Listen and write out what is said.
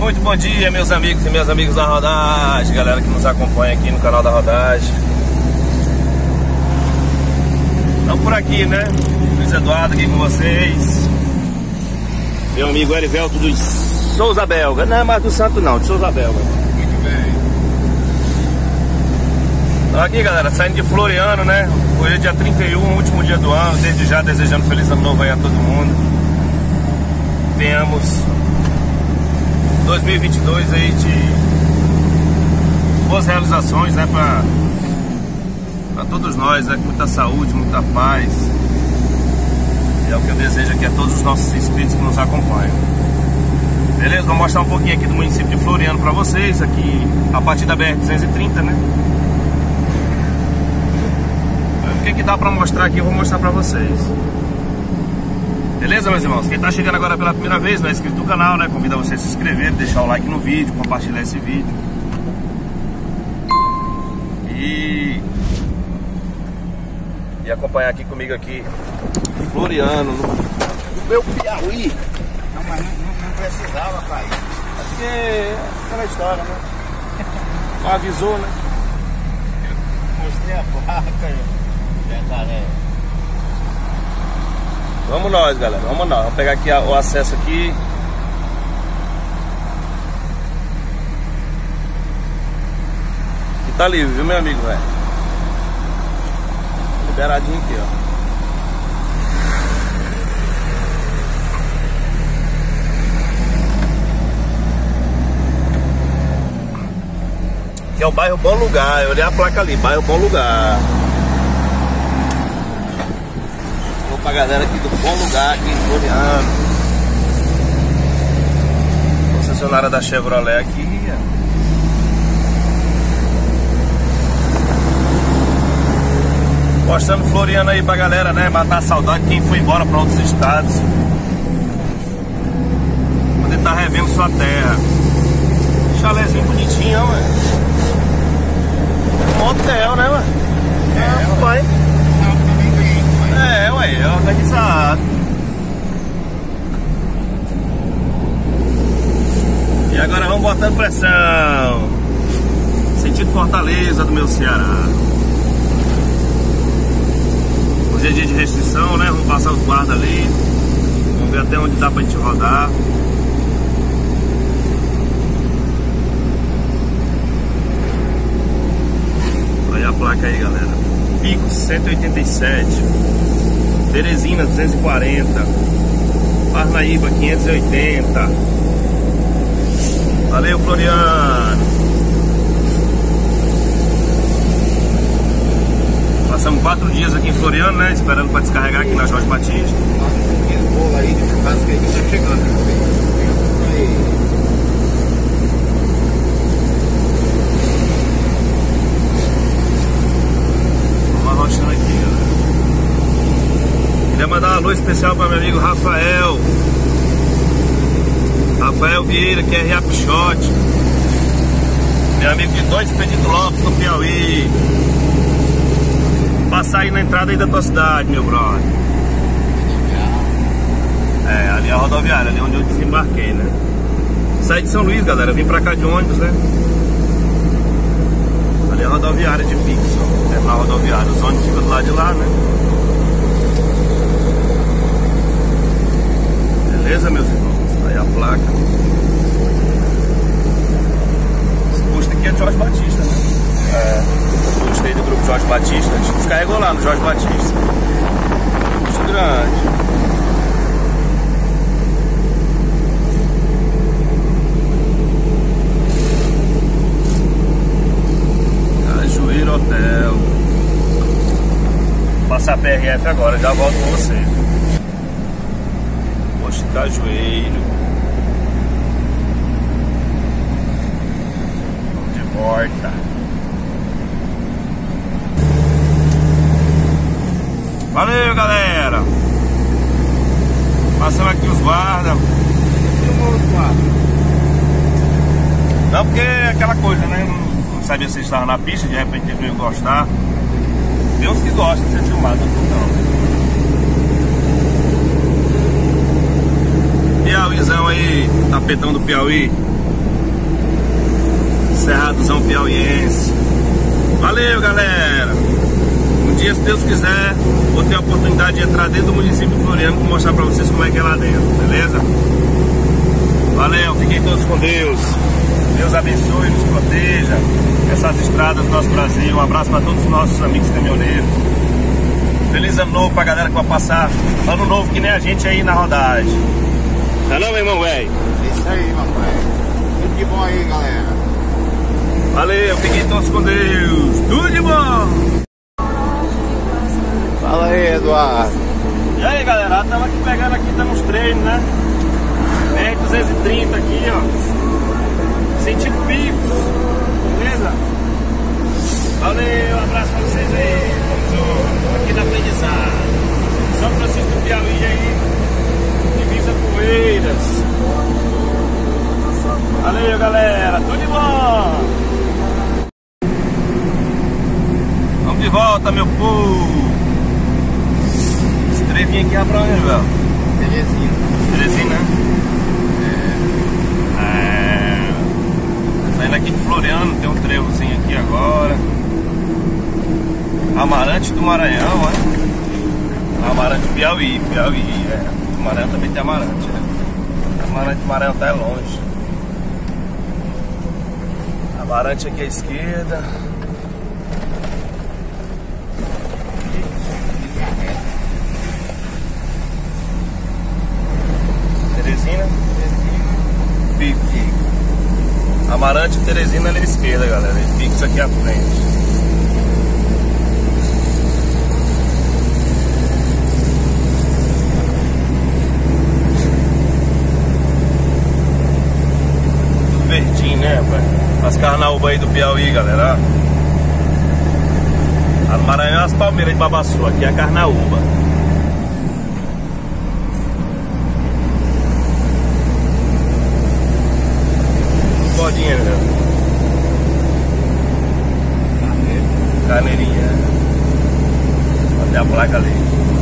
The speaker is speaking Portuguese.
Muito bom dia, meus amigos e minhas amigas da Rodagem, galera que nos acompanha aqui no canal da Rodagem. Estamos por aqui, né? Luiz Eduardo aqui com vocês. Meu amigo Erivelto dos Souza Belga. Não é mais do Santo não, de Souza Belga. Muito bem. Estamos aqui, galera, saindo de Floriano, né? Hoje é dia 31, último dia do ano. Desde já desejando feliz ano novo aí a todo mundo. Tenhamos 2022 aí de boas realizações, né, pra todos nós, né, com muita saúde, muita paz. E é o que eu desejo aqui a todos os nossos inscritos que nos acompanham. Beleza? Vou mostrar um pouquinho aqui do município de Floriano pra vocês, aqui a partir da BR-230, né? O que dá pra mostrar aqui eu vou mostrar pra vocês. Beleza, meus irmãos? Quem tá chegando agora pela primeira vez, não é inscrito no canal, né? Convido você a se inscrever, deixar o like no vídeo, compartilhar esse vídeo. E acompanhar aqui comigo aqui Floriano, no meu Piauí. Não, mas não precisava, pai. Porque é aquela história, né? Não avisou, né? Mostrei a placa, jacaré. Vamos nós, galera, vamos nós. Vamos pegar aqui o acesso aqui. E tá livre, viu, meu amigo, velho? Liberadinho aqui, ó. Aqui é o bairro Bom Lugar. Eu olhei a placa ali, bairro Bom Lugar. Pra galera aqui do Bom Lugar, aqui em Floriano. Concessionária da Chevrolet aqui. Mostrando Floriano aí pra galera, né? Matar a saudade, quem foi embora pra outros estados. Poder tá revendo sua terra. Chalézinho bonitinho, ué. Um hotel, né, ué? Pai. É, ué, é organizado. E agora vamos botando pressão. Sentido Fortaleza do meu Ceará. Hoje é dia de restrição, né? Vamos passar os guardas ali. Vamos ver até onde dá pra gente rodar. Olha a placa aí, galera. Pico 187, Teresina 240, Parnaíba 580. Valeu, Floriano. Passamos 4 dias aqui em Floriano, né? Esperando para descarregar aqui na Jorge Batista. Esse bolo aí de churrasco aí que tá chegando. Aqui, galera. Queria mandar um alô especial para meu amigo Rafael Vieira, que é Riapichote. Meu amigo de 2 Pedro Lopes, no Piauí. Passar aí na entrada aí da tua cidade, meu brother. É, ali é a rodoviária, ali onde eu desembarquei, né? Saí de São Luís, galera, vim pra cá de ônibus, né? Ali é a rodoviária de Pix, ó. Terminal rodoviário, os ônibus ficam do lado de lá, né? Beleza, meus irmãos? Aí a placa. Esse posto aqui é Jorge Batista, né? É, o posto aí do grupo Jorge Batista. A gente descarregou lá no Jorge Batista. Posto grande. Hotel. Vou passar a PRF agora, já volto com você. Posto Cajueiro. Vamos de volta. Valeu, galera. Passando aqui os guardas. Não, porque é aquela coisa, né? Não sabia se estava na pista, de repente ele veio gostar. Tem uns que gostam de ser filmado, não. Piauizão aí, tapetão do Piauí. Cerradozão piauiense. Valeu, galera. Um dia, se Deus quiser, vou ter a oportunidade de entrar dentro do município de Floriano para mostrar para vocês como é que é lá dentro, beleza? Valeu, fiquem todos com Deus. Deus abençoe e nos proteja essas estradas do nosso Brasil. Um abraço para todos os nossos amigos caminhoneiros. Feliz ano novo pra galera que vai passar ano novo que nem a gente aí na rodagem. Tá não, meu irmão, velho? Isso aí, meu pai. Tudo de bom aí, galera. Valeu, fiquem todos com Deus. Tudo de bom. Fala aí, Eduardo. E aí, galera, estamos aqui pegando aqui, estamos nos treinos, né? Tem 230 aqui, ó. Sentido Picos. Beleza? Valeu, um abraço pra vocês aí. Vamos aqui na aprendizado. São Francisco do Piauí aí. Divisa Poeiras. Valeu, galera. Tudo de bom. Vamos de volta, meu povo. Esse trevinho aqui é pra onde, velho? Teresina, né? Saindo aqui de Floriano, tem um trevozinho aqui agora. Amarante do Maranhão, né? Amarante do Piauí, é. O Maranhão também tem Amarante, né? Amarante do Maranhão tá longe. Amarante aqui à esquerda. Teresina. Picos. Amarante e Teresina ali à esquerda, galera. E Picos aqui à frente. Tudo verdinho, né, rapaz? As carnaúbas aí do Piauí, galera. A do Maranhão é as palmeiras de Babaçu. Aqui é a carnaúba. Bodinha, né? Carneirinha. Até a placa ali.